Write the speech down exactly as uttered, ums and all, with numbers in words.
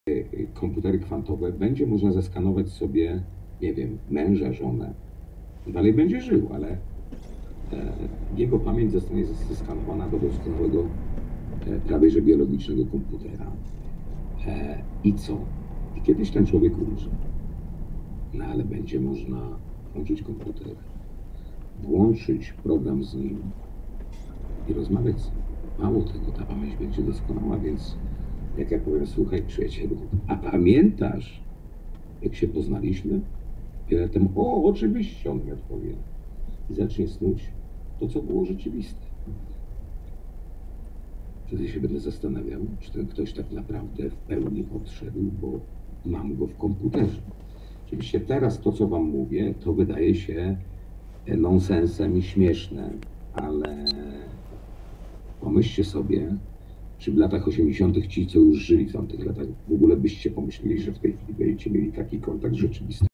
komputery kwantowe, będzie można zeskanować sobie, nie wiem, męża, żonę. Dalej będzie żył, ale e, jego pamięć zostanie zeskanowana do doskonałego, e, prawie że biologicznego komputera. E, I co? I kiedyś ten człowiek umrze. No ale będzie można włączyć komputer, włączyć program z nim i rozmawiać z nim. Mało tego, ta pamięć będzie doskonała, więc jak ja powiem, słuchaj przyjacielu, a pamiętasz, jak się poznaliśmy? Wiele temu, o, oczywiście, on mi odpowie. I zacznie snuć to, co było rzeczywiste. Wtedy się będę zastanawiał, czy ten ktoś tak naprawdę w pełni odszedł, bo mam go w komputerze. Oczywiście teraz to, co wam mówię, to wydaje się nonsensem i śmieszne, ale pomyślcie sobie, czy w latach osiemdziesiątych ci, co już żyli w tamtych latach, w ogóle byście pomyśleli, że w tej chwili będziecie mieli taki kontakt rzeczywisty.